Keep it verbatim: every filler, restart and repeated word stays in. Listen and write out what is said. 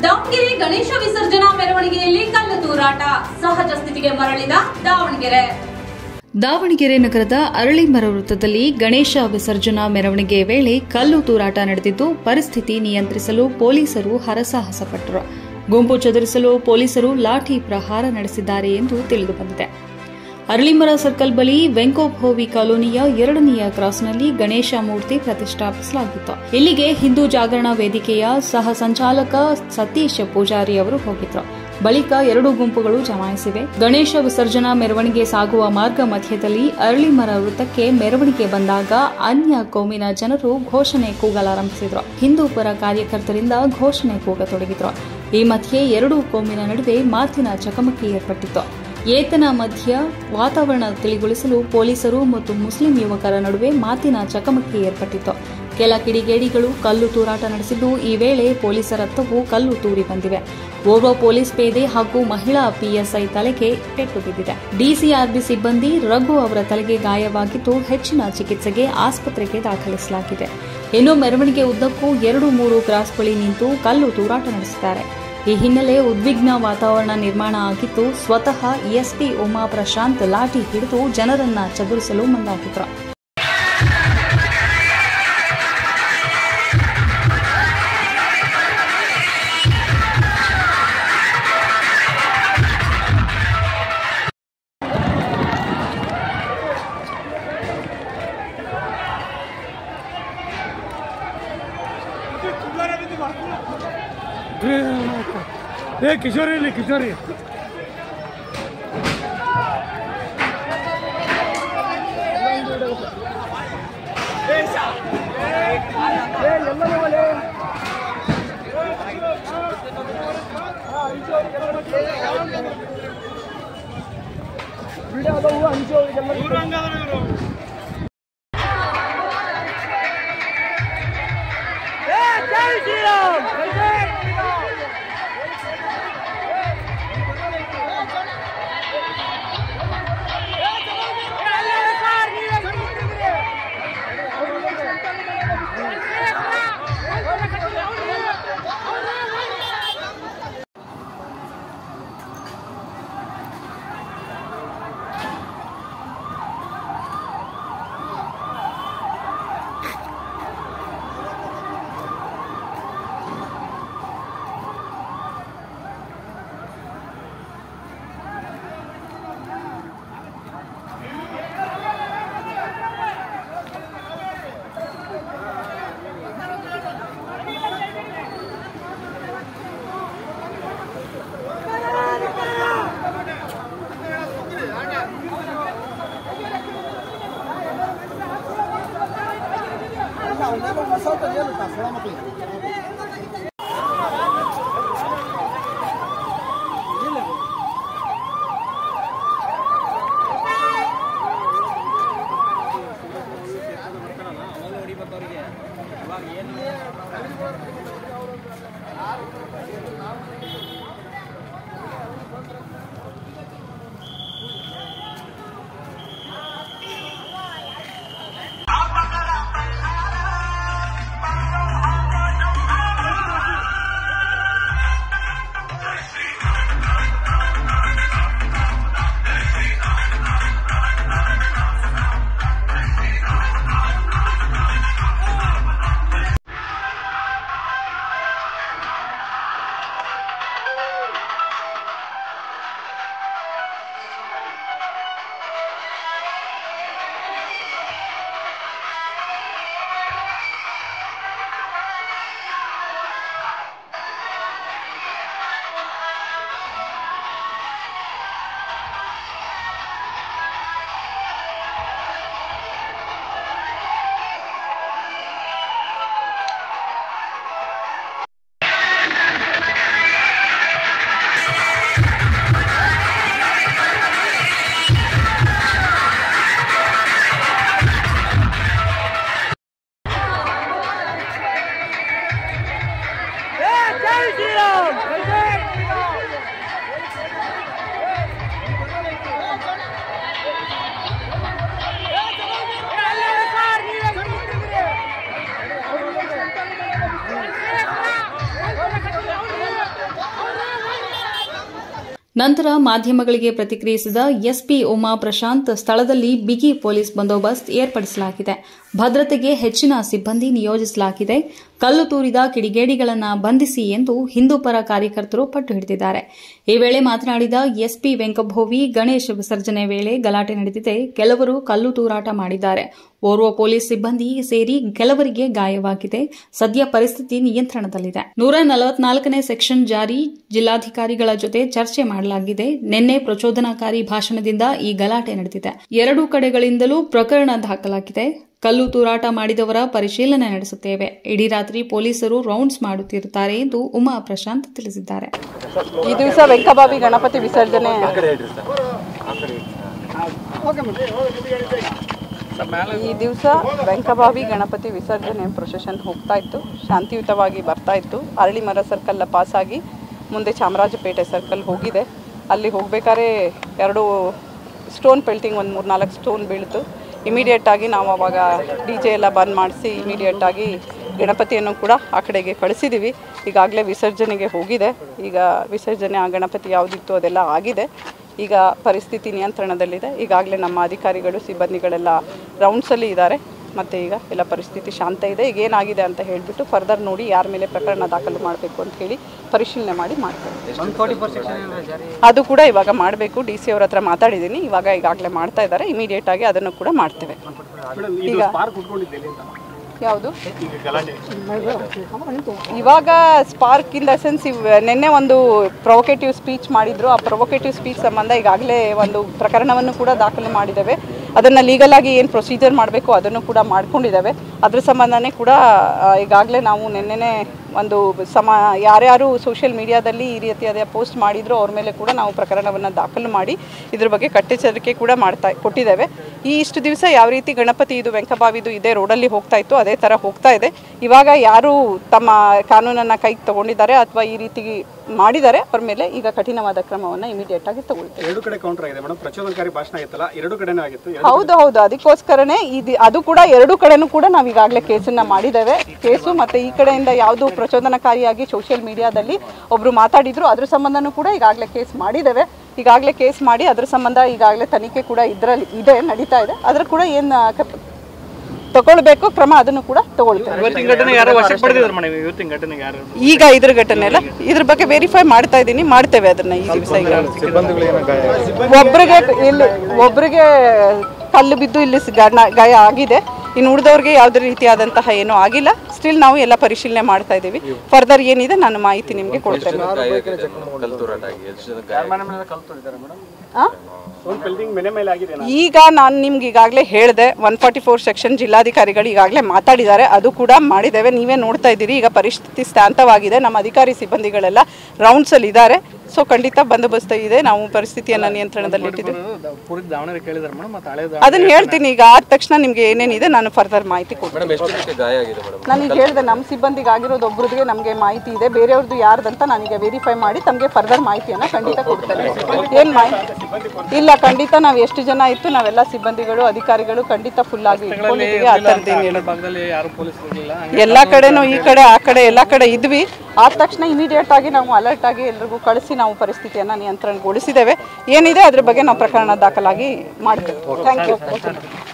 ದಾವಣಗೆರೆ ಗಣೇಶ ವಿಸರ್ಜನಾ ಮೆರವಣಿಗೆಯಲ್ಲಿ ಕಲ್ಲು ತೂರಾಟ, ಸಹಜ ಸ್ಥಿತಿಗೆ ಮರಳಿದ ದಾವಣಗೆರೆ. ದಾವಣಗೆರೆ ನಗರದ ಅರಳಿಮರ ವೃತ್ತದಲ್ಲಿ ಗಣೇಶ ವಿಸರ್ಜನಾ ಮೆರವಣಿಗೆ ವೇಳೆ ಕಲ್ಲು ತೂರಾಟ ನಡೆದಿದ್ದು, ಪರಿಸ್ಥಿತಿ ನಿಯಂತ್ರಿಸಲು ಪೊಲೀಸರು ಹರಸಾಹಸ ಪಟ್ಟರು. ಗುಂಪು ಚದುರಿಸಲು ಪೊಲೀಸರು ಲಾಠಿ ಪ್ರಹಾರ ನಡೆಸಿದ್ದಾರೆ ಎಂದು ತಿಳಿದುಬಂದಿದೆ. ಅರಳಿಮರ ಸರ್ಕಲ್ ಬಳಿ ವೆಂಕೋಭೋವಿ ಕಾಲೋನಿಯ ಎರಡನೆಯ ಕ್ರಾಸ್ನಲ್ಲಿ ಗಣೇಶ ಮೂರ್ತಿ ಪ್ರತಿಷ್ಠಾಪಿಸಲಾಗಿತ್ತು. ಇಲ್ಲಿಗೆ ಹಿಂದೂ ಜಾಗರಣಾ ವೇದಿಕೆಯ ಸಹ ಸಂಚಾಲಕ ಸತೀಶ್ ಪೂಜಾರಿ ಅವರು ಹೋಗಿದ್ರು. ಬಳಿಕ ಎರಡು ಗುಂಪುಗಳು ಜಮಾಯಿಸಿವೆ. ಗಣೇಶ ವಿಸರ್ಜನಾ ಮೆರವಣಿಗೆ ಸಾಗುವ ಮಾರ್ಗ ಮಧ್ಯದಲ್ಲಿ ಅರಳಿಮರ ವೃತ್ತಕ್ಕೆ ಮೆರವಣಿಗೆ ಬಂದಾಗ ಅನ್ಯ ಕೋಮಿನ ಜನರು ಘೋಷಣೆ ಕೂಗಲಾರಂಭಿಸಿದ್ರು. ಹಿಂದೂ ಪರ ಕಾರ್ಯಕರ್ತರಿಂದ ಘೋಷಣೆ ಕೂಗತೊಡಗಿದ್ರು. ಈ ಮಧ್ಯೆ ಎರಡೂ ಕೋಮಿನ ನಡುವೆ ಮಾತಿನ ಚಕಮಕಿ ಏರ್ಪಟ್ಟಿತ್ತು. ಏತನ ಮಧ್ಯ ವಾತಾವರಣ ತಿಳಿಗೊಳಿಸಲು ಪೊಲೀಸರು ಮತ್ತು ಮುಸ್ಲಿಂ ಯುವಕರ ನಡುವೆ ಮಾತಿನ ಚಕಮಕಿ ಏರ್ಪಟ್ಟಿತ್ತು. ಕೆಲ ಕಿಡಿಗೇಡಿಗಳು ಕಲ್ಲು ತೂರಾಟ ನಡೆಸಿದ್ದು, ಈ ವೇಳೆ ಪೊಲೀಸರತ್ತವೂ ಕಲ್ಲು ತೂರಿ ಬಂದಿವೆ. ಓರ್ವ ಪೊಲೀಸ್ ಪೇದೆ ಹಾಗೂ ಮಹಿಳಾ ಪಿಎಸ್ಐ ತಲೆಗೆ ಪೆಟ್ಟು ಬಿದ್ದಿದೆ. ಡಿಸಿಆರ್ಬಿ ಸಿಬ್ಬಂದಿ ರಘು ಅವರ ತಲೆಗೆ ಗಾಯವಾಗಿದ್ದು, ಹೆಚ್ಚಿನ ಚಿಕಿತ್ಸೆಗೆ ಆಸ್ಪತ್ರೆಗೆ ದಾಖಲಿಸಲಾಗಿದೆ. ಇನ್ನು ಮೆರವಣಿಗೆ ಉದ್ದಕ್ಕೂ ಎರಡು ಮೂರು ಕ್ರಾಸ್ ಬಳಿ ನಿಂತು ಕಲ್ಲು ತೂರಾಟ ನಡೆಸಿದ್ದಾರೆ. ಈ ಹಿನ್ನೆಲೆ ಉದ್ವಿಗ್ನ ವಾತಾವರಣ ನಿರ್ಮಾಣ ಆಗಿದ್ದು, ಸ್ವತಃ ಎಸ್ಪಿ ಉಮಾ ಪ್ರಶಾಂತ್ ಲಾಠಿ ಹಿಡಿದು ಜನರನ್ನ ಚದುರಿಸಲು ಮುಂದಾಗಿದ್ರು. ಏ ಕಿಶೋರಿ ಇಲ್ಲಿ ಕಿಶೋರಿ ನಂತರ ಮಾಧ್ಯಮಗಳಿಗೆ ಪ್ರತಿಕ್ರಿಯಿಸಿದ ಎಸ್ಪಿ ಉಮಾ ಪ್ರಶಾಂತ್, ಸ್ಥಳದಲ್ಲಿ ಬಿಗಿ ಪೊಲೀಸ್ ಬಂದೋಬಸ್ತ್ ಏರ್ಪಡಿಸಲಾಗಿದೆ, ಭದ್ರತೆಗೆ ಹೆಚ್ಚಿನ ಸಿಬ್ಬಂದಿ ನಿಯೋಜಿಸಲಾಗಿದೆ, ಕಲ್ಲು ತೂರಿದ ಕಿಡಿಗೇಡಿಗಳನ್ನು ಬಂಧಿಸಿ ಎಂದು ಹಿಂದೂಪರ ಕಾರ್ಯಕರ್ತರು ಪಟ್ಟು ಹಿಡಿದಿದ್ದಾರೆ. ಈ ವೇಳೆ ಮಾತನಾಡಿದ ಎಸ್ಪಿ ವೆಂಕಭೋವಿ, ಗಣೇಶ ವಿಸರ್ಜನೆ ವೇಳೆ ಗಲಾಟೆ ನಡೆದಿದೆ, ಕೆಲವರು ಕಲ್ಲು ತೂರಾಟ ಮಾಡಿದ್ದಾರೆ, ಓರ್ವ ಪೊಲೀಸ್ ಸಿಬ್ಬಂದಿ ಸೇರಿ ಕೆಲವರಿಗೆ ಗಾಯವಾಗಿದೆ, ಸದ್ಯ ಪರಿಸ್ಥಿತಿ ನಿಯಂತ್ರಣದಲ್ಲಿದೆ. ನೂರ ನಲವತ್ನಾಲ್ಕನೇ ಸೆಕ್ಷನ್ ಜಾರಿ, ಜಿಲ್ಲಾಧಿಕಾರಿಗಳ ಜೊತೆ ಚರ್ಚೆ ಮಾಡಲಾಗಿದೆ. ನಿನ್ನೆ ಪ್ರಚೋದನಾಕಾರಿ ಭಾಷಣದಿಂದ ಈ ಗಲಾಟೆ ನಡೆದಿದೆ. ಎರಡೂ ಕಡೆಗಳಿಂದಲೂ ಪ್ರಕರಣ ದಾಖಲಾಗಿದೆ. ಕಲ್ಲು ತೂರಾಟ ಮಾಡಿದವರ ಪರಿಶೀಲನೆ ನಡೆಸುತ್ತೇವೆ. ಇಡೀ ರಾತ್ರಿ ಪೊಲೀಸರು ರೌಂಡ್ಸ್ ಮಾಡುತ್ತಿರುತ್ತಾರೆ ಎಂದು ಉಮಾ ಪ್ರಶಾಂತ್ ತಿಳಿಸಿದ್ದಾರೆ. ಈ ದಿವಸ ವೆಂಕಭಾವಿ ಗಣಪತಿ ವಿಸರ್ಜನೆ ಈ ದಿವಸ ವೆಂಕಭಾವಿ ಗಣಪತಿ ವಿಸರ್ಜನೆ ಪ್ರೊಸೆಷನ್ ಹೋಗ್ತಾ ಇತ್ತು, ಶಾಂತಿಯುತವಾಗಿ ಬರ್ತಾ ಇತ್ತು. ಅರಳಿಮರ ಸರ್ಕಲ್ ಪಾಸ್ ಆಗಿ ಮುಂದೆ ಚಾಮರಾಜಪೇಟೆ ಸರ್ಕಲ್ ಹೋಗಿದೆ. ಅಲ್ಲಿ ಹೋಗ್ಬೇಕಾದ್ರೆ ಎರಡು ಸ್ಟೋನ್ ಪೆಲ್ಟಿಂಗ್ ಒಂದು ಮೂರು ನಾಲ್ಕು ಸ್ಟೋನ್ ಬೀಳ್ತು. ಇಮಿಡಿಯೇಟಾಗಿ ನಾವು ಅವಾಗ ಡಿ ಜೆ ಎಲ್ಲ ಬಂದ್ ಮಾಡಿಸಿ ಇಮಿಡಿಯೇಟಾಗಿ ಗಣಪತಿಯನ್ನು ಕೂಡ ಆ ಕಡೆಗೆ ಕಳಿಸಿದ್ದೀವಿ. ಈಗಾಗಲೇ ವಿಸರ್ಜನೆಗೆ ಹೋಗಿದೆ. ಈಗ ವಿಸರ್ಜನೆ ಆ ಗಣಪತಿ ಯಾವುದಿತ್ತು ಅದೆಲ್ಲ ಆಗಿದೆ. ಈಗ ಪರಿಸ್ಥಿತಿ ನಿಯಂತ್ರಣದಲ್ಲಿದೆ. ಈಗಾಗಲೇ ನಮ್ಮ ಅಧಿಕಾರಿಗಳು ಸಿಬ್ಬಂದಿಗಳೆಲ್ಲ ರೌಂಡ್ಸಲ್ಲಿ ಇದ್ದಾರೆ ಮತ್ತು ಈಗ ಎಲ್ಲ ಪರಿಸ್ಥಿತಿ ಶಾಂತ ಇದೆ. ಈಗ ಏನಾಗಿದೆ ಅಂತ ಹೇಳಿಬಿಟ್ಟು ಫರ್ದರ್ ನೋಡಿ ಯಾರ ಮೇಲೆ ಪ್ರಕರಣ ದಾಖಲು ಮಾಡಬೇಕು ಅಂತ ಹೇಳಿ ಪರಿಶೀಲನೆ ಮಾಡಿ ಮಾಡ್ತೇವೆ. ಅದು ಕೂಡ ಇವಾಗ ಮಾಡಬೇಕು. ಡಿ ಸಿ ಅವ್ರ ಹತ್ರ ಮಾತಾಡಿದ್ದೀನಿ. ಇವಾಗ ಈಗಾಗಲೇ ಮಾಡ್ತಾ ಇದ್ದಾರೆ. ಇಮಿಡಿಯೇಟ್ ಆಗಿ ಅದನ್ನು ಕೂಡ ಮಾಡ್ತೇವೆ. ಈಗ ಯಾವುದು ಇವಾಗ ಸ್ಪಾರ್ಕ್ ಇನ್ ದ ಸೆನ್ಸ್ ನಿನ್ನೆ ಒಂದು ಪ್ರೊವೊಕೇಟಿವ್ ಸ್ಪೀಚ್ ಮಾಡಿದ್ರು. ಆ ಪ್ರೊವೊಕೇಟಿವ್ ಸ್ಪೀಚ್ ಸಂಬಂಧ ಈಗಾಗಲೇ ಒಂದು ಪ್ರಕರಣವನ್ನು ಕೂಡ ದಾಖಲು ಮಾಡಿದ್ದೇವೆ. ಅದನ್ನು ಲೀಗಲ್ ಆಗಿ ಏನು ಪ್ರೊಸೀಜರ್ ಮಾಡಬೇಕು ಅದನ್ನು ಕೂಡ ಮಾಡ್ಕೊಂಡಿದ್ದಾವೆ. ಅದ್ರ ಸಂಬಂಧನೇ ಕೂಡ ಈಗಾಗಲೇ ನಾವು ನಿನ್ನೆನೇ ಒಂದು ಸಮ ಯಾರ್ಯಾರು ಸೋಷಿಯಲ್ ಮೀಡಿಯಾದಲ್ಲಿ ಈ ರೀತಿಯಾದ ಪೋಸ್ಟ್ ಮಾಡಿದ್ರು ಅವ್ರ ಮೇಲೆ ಕೂಡ ನಾವು ಪ್ರಕರಣವನ್ನು ದಾಖಲು ಮಾಡಿ ಇದ್ರ ಬಗ್ಗೆ ಕಟ್ಟೆಚ್ಚರಿಕೆ ಕೂಡ ಮಾಡ್ತಾ ಕೊಟ್ಟಿದ್ದೇವೆ. ಈ ಇಷ್ಟು ದಿವಸ ಯಾವ ರೀತಿ ಗಣಪತಿ ಇದು ವೆಂಕಭಾವಿದು ಇದೇ ರೋಡಲ್ಲಿ ಹೋಗ್ತಾ ಇತ್ತು ಅದೇ ಥರ ಹೋಗ್ತಾ ಇದೆ. ಇವಾಗ ಯಾರು ತಮ್ಮ ಕಾನೂನನ್ನು ಕೈಗೆ ತಗೊಂಡಿದ್ದಾರೆ ಅಥವಾ ಈ ರೀತಿ ಮಾಡಿದ್ದಾರೆ ಅವ್ರ ಮೇಲೆ ಈಗ ಕಠಿಣವಾದ ಕ್ರಮವನ್ನು ಇಮಿಡಿಯೇಟ್ ಆಗಿ ತಗೊಳ್ತೇವೆ. ಎರಡು ಕಡೆ ಕೌಂಟರ್ ಆಗಿದೆ ಮೇಡಮ್. ಪ್ರಚೋದನಕಾರಿ ಭಾಷಣ ಆಗಿತ್ತಲ್ಲ, ಎರಡು ಕಡೆನೂ ಆಗಿತ್ತು. ಹೌದು ಹೌದು ಅದಕ್ಕೋಸ್ಕರನೇ ಇದು ಅದು ಕೂಡ ಎರಡು ಕಡೆನೂ ಕೂಡ ನಾವು ಈಗಾಗಲೇ ಕೇಸನ್ನು ಮಾಡಿದ್ದೇವೆ. ಕೇಸು ಮತ್ತು ಈ ಕಡೆಯಿಂದ ಯಾವುದು ಪ್ರಚೋದನಕಾರಿಯಾಗಿ ಸೋಷಿಯಲ್ ಮೀಡಿಯಾದಲ್ಲಿ ಒಬ್ಬರು ಮಾತಾಡಿದ್ರು ಅದ್ರ ಸಂಬಂಧನೂ ಕೂಡ ಈಗಾಗಲೇ ಕೇಸ್ ಮಾಡಿದ್ದೇವೆ. ಈಗಾಗಲೇ ಕೇಸ್ ಮಾಡಿ ಅದ್ರ ಸಂಬಂಧ ಈಗಾಗಲೇ ತನಿಖೆ ಕೂಡ ಇದರಲ್ಲಿ ಇದೆ ನಡೀತಾ ಇದೆ. ಅದ್ರ ಕೂಡ ಏನು ತಗೊಳ್ಬೇಕು ಕ್ರಮ ಅದನ್ನು ಕೂಡ ತಗೊಳ್ತೇವೆ. ಈಗ ಇದ್ರ ಘಟನೆ ಎಲ್ಲ ಇದ್ರ ಬಗ್ಗೆ ವೆರಿಫೈ ಮಾಡ್ತಾ ಇದ್ದೀನಿ, ಮಾಡ್ತೇವೆ ಅದನ್ನ ಈ ದಿವಸ. ಈಗ ಒಬ್ರಿಗೆ ಇಲ್ಲಿ ಒಬ್ರಿಗೆ ಕಲ್ಲು ಬಿದ್ದು ಇಲ್ಲಿ ಗಾಯ ಆಗಿದೆ. ಇನ್ನು ಉಳಿದವ್ರಿಗೆ ಯಾವುದೇ ರೀತಿಯಾದಂತಹ ಏನೂ ಆಗಿಲ್ಲ. ಸ್ಟಿಲ್ ನಾವು ಎಲ್ಲ ಪರಿಶೀಲನೆ ಮಾಡ್ತಾ ಇದ್ದೀವಿ. ಫರ್ದರ್ ಏನಿದೆ ನಾನು ಮಾಹಿತಿ ನಿಮಗೆ ಕೊಡ್ತೇನೆ. ಈಗ ನಾನು ನಿಮ್ಗೆ ಈಗಾಗಲೇ ಹೇಳಿದೆ, ಒನ್ ಫಾರ್ಟಿ ಫೋರ್ ಸೆಕ್ಷನ್ ಜಿಲ್ಲಾಧಿಕಾರಿಗಳು ಈಗಾಗಲೇ ಮಾತಾಡಿದ್ದಾರೆ, ಅದು ಕೂಡ ಮಾಡಿದ್ದೇವೆ. ನೀವೇ ನೋಡ್ತಾ ಇದ್ದೀರಿ. ಈಗ ಪರಿಸ್ಥಿತಿ ಶಾಂತವಾಗಿದೆ. ನಮ್ಮ ಅಧಿಕಾರಿ ಸಿಬ್ಬಂದಿಗಳೆಲ್ಲ ರೌಂಡ್ಸಲ್ಲಿ ಇದ್ದಾರೆ. ಸೊ ಖಂಡಿತ ಬಂದೋಬಸ್ತ್ ಇದೆ. ನಾವು ಪರಿಸ್ಥಿತಿಯನ್ನು ನಿಯಂತ್ರಣದಲ್ಲಿ ಇಟ್ಟಿದ್ದೀವಿ. ಅದನ್ನ ಹೇಳ್ತೀನಿ. ಈಗ ಆದ ತಕ್ಷಣ ನಿಮ್ಗೆ ಏನೇನಿದೆ ನಾನು ಫರ್ದರ್ ಮಾಹಿತಿ ಕೊಡ್ತೀನಿ. ನಾನೀಗ ಹೇಳಿದೆ ನಮ್ಮ ಸಿಬ್ಬಂದಿಗೆ ಆಗಿರೋದು ಒಬ್ಬರಿಗೆ ನಮಗೆ ಮಾಹಿತಿ ಇದೆ. ಬೇರೆಯವ್ರದ್ದು ಯಾರ್ದಂತ ನಾನೀಗ ವೆರಿಫೈ ಮಾಡಿ ತಮಗೆ ಫರ್ದರ್ ಮಾಹಿತಿಯನ್ನು ಖಂಡಿತ ಕೊಡ್ತೇನೆ. ಏನು ಮಾಹಿತಿ ಇಲ್ಲ, ಖಂಡಿತ ನಾವು ಎಷ್ಟು ಜನ ಇತ್ತು ನಾವೆಲ್ಲ ಸಿಬ್ಬಂದಿಗಳು ಅಧಿಕಾರಿಗಳು ಖಂಡಿತ ಫುಲ್ ಆಗಿ ಇಟ್ಕೊಂಡಿದ್ದೀವಿ. ಆ ಥರದ್ದೇನು ಎಲ್ಲ ಕಡೆನೂ ಈ ಕಡೆ ಆ ಕಡೆ ಎಲ್ಲ ಕಡೆ ಇದ್ವಿ. ಆದ ತಕ್ಷಣ ಇಮಿಡಿಯೇಟ್ ಆಗಿ ನಾವು ಅಲರ್ಟ್ ಆಗಿ ಎಲ್ರಿಗೂ ಕಳಿಸಿ ನಾವು ಪರಿಸ್ಥಿತಿಯನ್ನು ನಿಯಂತ್ರಣಗೊಳಿಸಿದ್ದೇವೆ. ಏನಿದೆ ಅದ್ರ ಬಗ್ಗೆ ನಾವು ಪ್ರಕರಣ ದಾಖಲಾಗಿ ಮಾಡ್ತೇವೆ. Thank you.